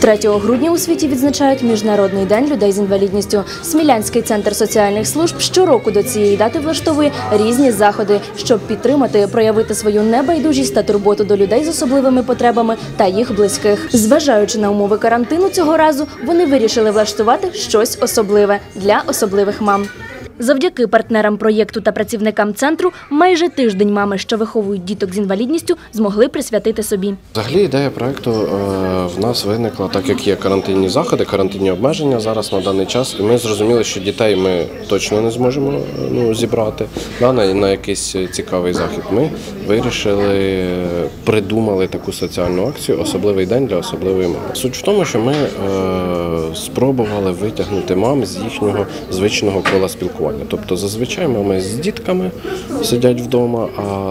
3 грудня у світі відзначають Міжнародний день людей з інвалідністю. Смілянський центр соціальних служб щороку до цієї дати влаштовує різні заходи, щоб підтримати, проявити свою небайдужість та турботу до людей з особливими потребами та їх близьких. Зважаючи на умови карантину цього разу, вони вирішили влаштувати щось особливе для особливих мам. Завдяки партнерам проєкту та працівникам центру майже тиждень мами, що виховують діток з інвалідністю, змогли присвятити собі. Взагалі ідея проєкту в нас виникла, так як є карантинні заходи, карантинні обмеження зараз на даний час. І ми зрозуміли, що дітей ми точно не зможемо зібрати на якийсь цікавий захід. Ми вирішили, придумали таку соціальну акцію «Особливий день для особливої мами». Суть в тому, що ми спробували витягнути мам з їхнього звичного кола спілкування. Тобто зазвичай мами з дітками сидять вдома,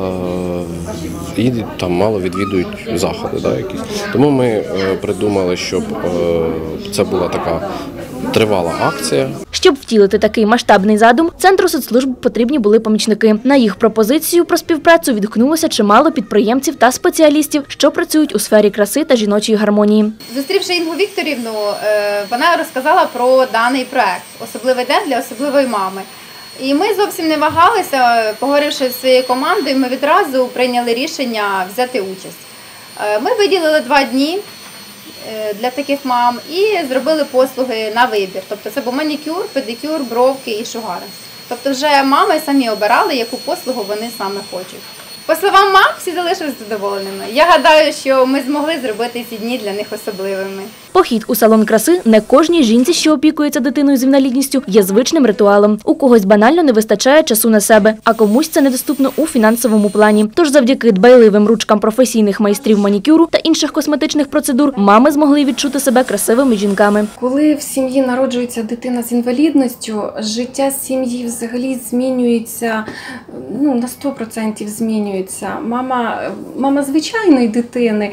і там мало відвідують заходи якісь. Тому ми придумали, щоб це була така тривала акція. Щоб втілити такий масштабний задум, Центру соцслужб потрібні були помічники. На їх пропозицію про співпрацю відгукнулося чимало підприємців та спеціалістів, що працюють у сфері краси та жіночої гармонії. Зустрівши Інгу Вікторівну, вона розказала про даний проект «Особливий день для особливої мами». І ми зовсім не вагалися, поговоривши зі своєю командою, ми відразу прийняли рішення взяти участь. Ми виділили 2 дні для таких мам і зробили послуги на вибір. Тобто це був манікюр, педикюр, бровки і шугаринг. Тобто вже мами самі обирали, яку послугу вони саме хочуть. По словам мам, всі залишилися задоволеними. Я гадаю, що ми змогли зробити ці дні для них особливими. Похід у салон краси не кожній жінці, що опікується дитиною з інвалідністю, є звичним ритуалом. У когось банально не вистачає часу на себе, а комусь це недоступно у фінансовому плані. Тож завдяки дбайливим ручкам професійних майстрів манікюру та інших косметичних процедур мами змогли відчути себе красивими жінками. Коли в сім'ї народжується дитина з інвалідністю, життя сім'ї взагалі змінюється, на 100% змінюється. Мама звичайної дитини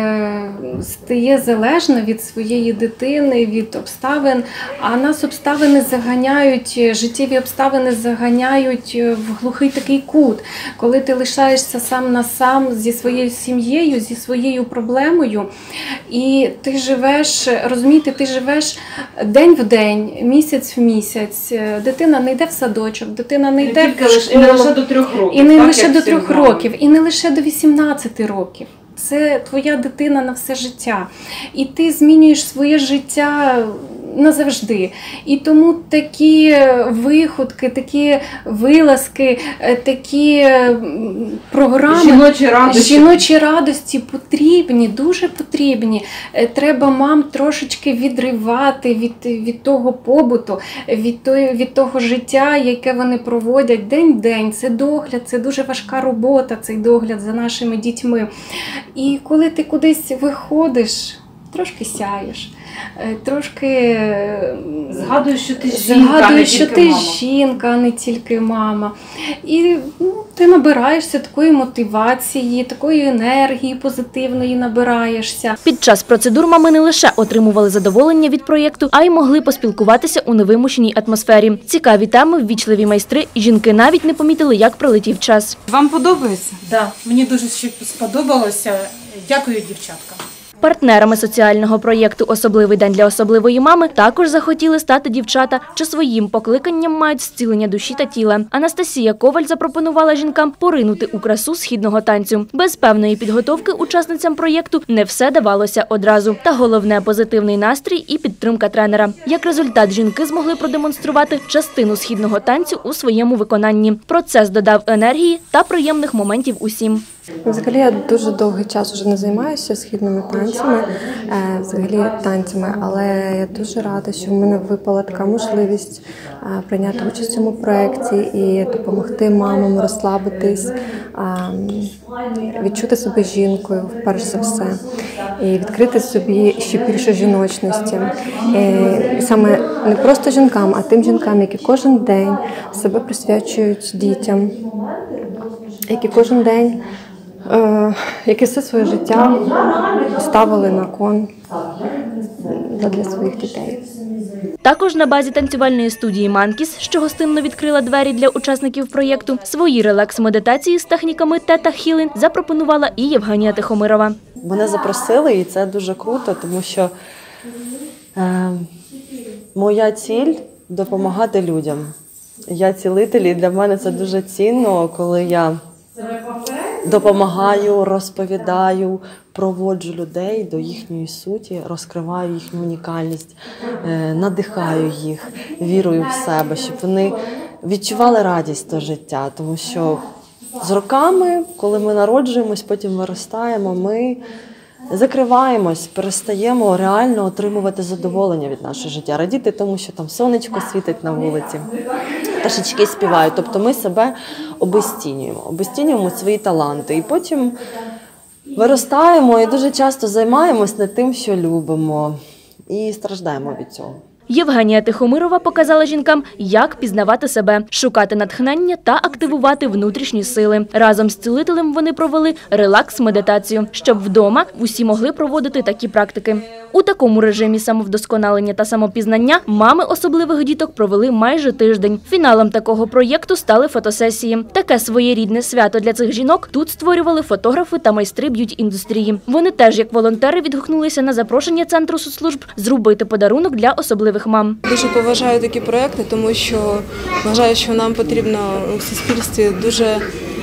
стає залежна від своєї дитини, від обставин, а нас обставини заганяють, життєві обставини заганяють в глухий такий кут. Коли ти лишаєшся сам на сам зі своєю сім'єю, зі своєю проблемою, і ти живеш, розумієте, ти живеш день в день, місяць в місяць, дитина не йде в садочок, дитина не йде в школу. І не лише до 3 років. І не лише до 3 років, і не лише до 18 років. Це твоя дитина на все життя. І ти змінюєш своє життя назавжди. І тому такі виходки, такі вилазки, такі програми, жіночі радості потрібні, дуже потрібні. Треба мам трошечки відривати від того побуту, від того життя, яке вони проводять день-день. Це догляд, це дуже важка робота, цей догляд за нашими дітьми. І коли ти кудись виходиш, трошки сяєш, трошки згадуєш, що ти жінка, а не тільки мама. І ти набираєшся такої мотивації, такої енергії позитивної набираєшся. Під час процедур мами не лише отримували задоволення від проєкту, а й могли поспілкуватися у невимушеній атмосфері. Цікаві теми, ввічливі майстри, жінки навіть не помітили, як пролетів час. Вам подобається? Так, мені дуже сподобалося. Дякую, дівчатка. Партнерами соціального проєкту «Особливий день для особливої мами» також захотіли стати дівчата, що своїм покликанням мають зцілення душі та тіла. Анастасія Коваль запропонувала жінкам поринути у красу східного танцю. Без певної підготовки учасницям проєкту не все давалося одразу. Та головне – позитивний настрій і підтримка тренера. Як результат, жінки змогли продемонструвати частину східного танцю у своєму виконанні. Процес додав енергії та приємних моментів усім. Взагалі я дуже довгий час вже не займаюся східними танцями, танцями, але я дуже рада, що в мене випала така можливість прийняти участь у цьому проєкті і допомогти мамам розслабитись, відчути себе жінкою, перш за все, і відкрити собі ще більше жіночності. І саме не просто жінкам, а тим жінкам, які кожен день себе присвячують дітям, які кожен день які все своє життя ставили на кон для своїх дітей. Також на базі танцювальної студії «Манкіс», що гостинно відкрила двері для учасників проєкту, свої релакс-медитації з техніками Тета Хілінг запропонувала і Євгенія Тихомирова. Мене запросили, і це дуже круто, тому що Моя ціль – допомагати людям. Я цілитель, і для мене це дуже цінно, коли я допомагаю, розповідаю, проводжу людей до їхньої суті, розкриваю їхню унікальність, надихаю їх, вірую в себе, щоб вони відчували радість до життя. Тому що з роками, коли ми народжуємось, потім виростаємо, ми закриваємось, перестаємо реально отримувати задоволення від нашого життя, радіти тому, що там сонечко світить на вулиці, пташечки співають. Тобто ми себе обесцінюємо свої таланти. І потім виростаємо і дуже часто займаємось не тим, що любимо, і страждаємо від цього. Євгенія Тихомирова показала жінкам, як пізнавати себе, шукати натхнення та активувати внутрішні сили. Разом з цілителем вони провели релакс-медитацію, щоб вдома усі могли проводити такі практики. У такому режимі самовдосконалення та самопізнання мами особливих діток провели майже тиждень. Фіналом такого проєкту стали фотосесії. Таке своєрідне свято для цих жінок тут створювали фотографи та майстри б'юті-індустрії. Вони теж, як волонтери, відгукнулися на запрошення Центру соцслужб зробити подарунок для особливих мам. Дуже поважаю такі проекти, тому що вважаю, що нам потрібно у суспільстві дуже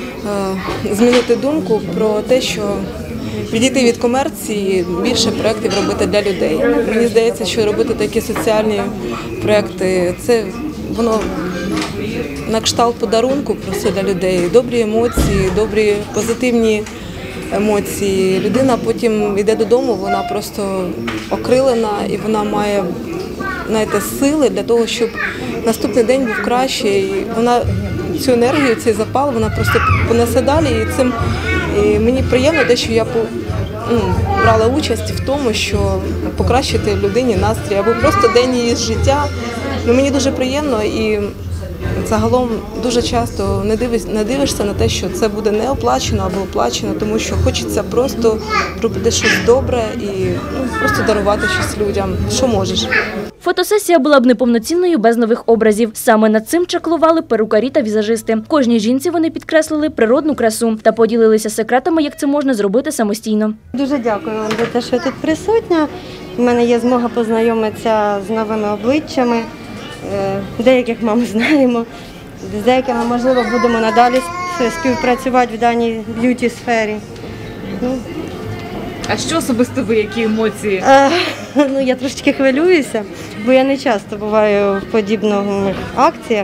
змінити думку про те, що відійти від комерції, більше проєктів робити для людей. Мені здається, що робити такі соціальні проєкти – це воно на кшталт подарунку просто для людей. Добрі емоції, добрі позитивні емоції. Людина потім йде додому, вона просто окрилена і вона має, знаєте, сили для того, щоб наступний день був краще. І вона цю енергію, цей запал, вона просто понесе далі. І мені приємно те, що я брала участь в тому, що покращити людині настрій або просто день її життя. Мені дуже приємно і загалом дуже часто не дивишся на те, що це буде не оплачено або оплачено, тому що хочеться просто робити щось добре і просто дарувати щось людям, що можеш. Фотосесія була б неповноцінною без нових образів. Саме над цим чаклували перукарі та візажисти. Кожній жінці вони підкреслили природну красу та поділилися секретами, як це можна зробити самостійно. Дуже дякую вам за те, що я тут присутня. У мене є змога познайомитися з новими обличчями. Деяких мам знаємо, з деякими, можливо, будемо надалі співпрацювати в даній б'юті-сфері. А що особисто ви, які емоції? Я трошки хвилююся, бо я не часто буваю в подібних акціях.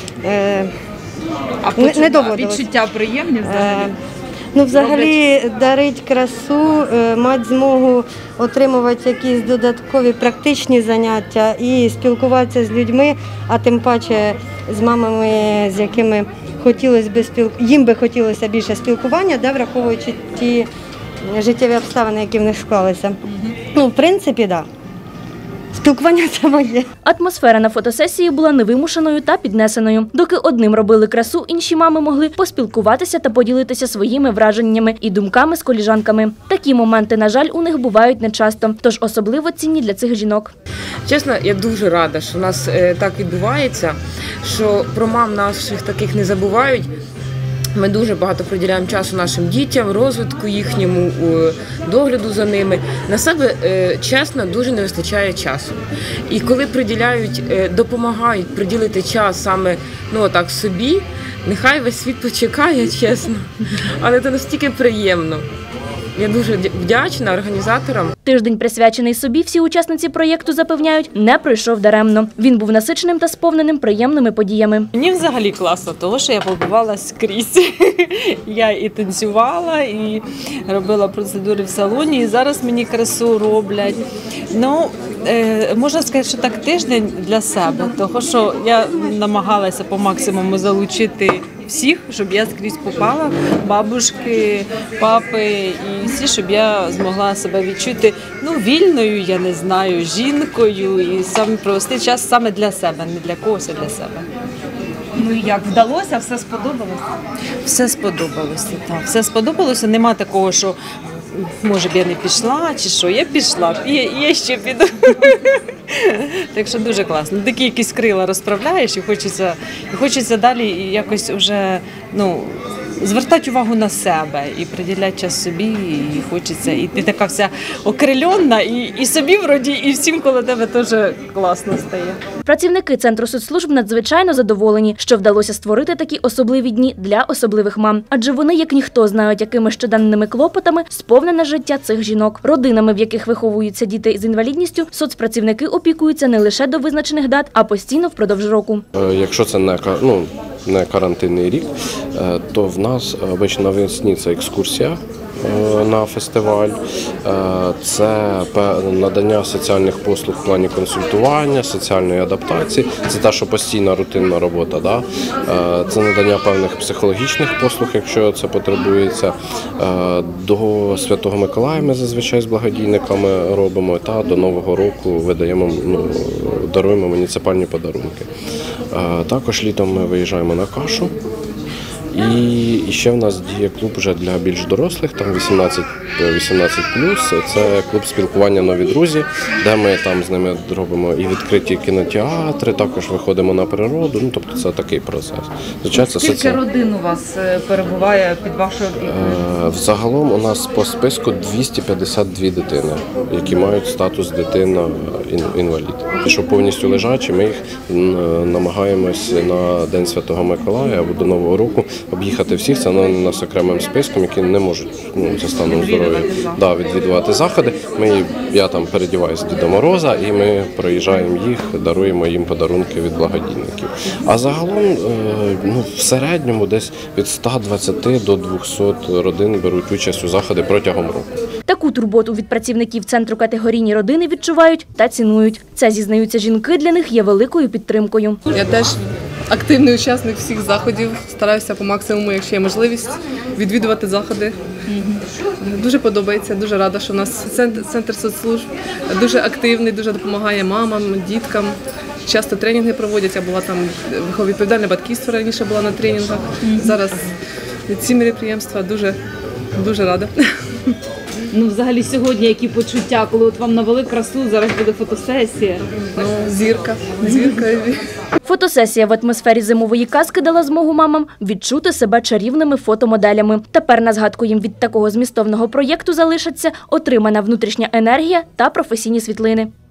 Не доводилось. Відчуття приємні взагалі? Взагалі дарить красу, мати змогу отримувати якісь додаткові практичні заняття і спілкуватися з людьми, а тим паче з мамами, з якими їм би хотілося більше спілкування, враховуючи ті життєві обставини, які в них склалися. В принципі, так. Спілкування – це моє. Атмосфера на фотосесії була невимушеною та піднесеною. Доки одним робили красу, інші мами могли поспілкуватися та поділитися своїми враженнями і думками з коліжанками. Такі моменти, на жаль, у них бувають нечасто, тож особливо цінні для цих жінок. Чесно, я дуже рада, що в нас так відбувається, що про мам наших таких не забувають. Ми дуже багато приділяємо часу нашим дітям, розвитку їхньому, догляду за ними. На себе, чесно, дуже не вистачає часу. І коли допомагають приділити час саме собі, нехай весь світ почекає, чесно. Але це настільки приємно. Я дуже вдячна організаторам. Тиждень, присвячений собі, всі учасниці проєкту запевняють, не пройшов даремно. Він був насиченим та сповненим приємними подіями. Мені взагалі класно, тому що я побувала скрізь. Я і танцювала, і робила процедури в салоні, і зараз мені красу роблять. Можна сказати, що так тиждень для себе, тому що я намагалася по максимуму залучити всіх, щоб я скрізь попала, бабушки, папи і всі, щоб я змогла себе відчути вільною, я не знаю, жінкою і саме провести час саме для себе, не для когось, а для себе. Як вдалося? Все сподобалося? Все сподобалося, так. Все сподобалося, нема такого, що може б я не пішла, чи що, я пішла, і я ще піду. Так що дуже класно. Такі якісь крила розправляєш і хочеться далі і якось вже, звертати увагу на себе і приділяти час собі, і хочеться. І ти така вся окрильонна, і собі вроді, і всім коло тебе теж класно стає. Працівники Центру соцслужб надзвичайно задоволені, що вдалося створити такі особливі дні для особливих мам. Адже вони, як ніхто, знають, якими щоденними клопотами сповнене життя цих жінок. Родинами, в яких виховуються діти з інвалідністю, соцпрацівники опікуються не лише до визначених дат, а постійно впродовж року. Якщо це не карантинний рік, то в нас обично навесні це екскурсія на фестиваль, це надання соціальних послуг в плані консультування, соціальної адаптації, це та, що постійна рутинна робота, да? Це надання певних психологічних послуг, якщо це потребується. До Святого Миколая ми зазвичай з благодійниками робимо, та до Нового року видаємо, даруємо муніципальні подарунки. Також літом ми виїжджаємо на Кашу. І ще в нас діє клуб вже для більш дорослих, там 18+, це клуб спілкування «Нові друзі», де ми там з ними робимо і відкриті кінотеатри, також виходимо на природу, тобто це такий процес. Скільки родин у вас перебуває під вашою опікою? Взагалом у нас по списку 252 дитини, які мають статус дитина-інвалід. Що повністю лежачі, ми їх намагаємось на День Святого Миколая або до Нового року об'їхати всіх, це у нас окремим списком, які не можуть за станом здоров'я відвідувати заходи. Я там передіваюся Діда Мороза, і ми проїжджаємо їх, даруємо їм подарунки від благодійників. А загалом в середньому десь від 120 до 200 родин беруть участь у заходи протягом року. Таку турботу від працівників центру категорійні родини відчувають та цінують. Це, зізнаються жінки, для них є великою підтримкою. Я теж активний учасник всіх заходів, стараюся по максимуму, якщо є можливість, відвідувати заходи. Дуже подобається, дуже рада, що у нас центр соцслужб дуже активний, дуже допомагає мамам, діткам. Часто тренінги проводять, я була там відповідальне батьківство, раніше була на тренінгах. Зараз ці мероприємства дуже рада. Взагалі сьогодні які почуття, коли от вам навели красу, зараз буде фотосесія? Зірка. Фотосесія в атмосфері зимової казки дала змогу мамам відчути себе чарівними фотомоделями. Тепер на згадку їм від такого змістовного проєкту залишаться отримана внутрішня енергія та професійні світлини.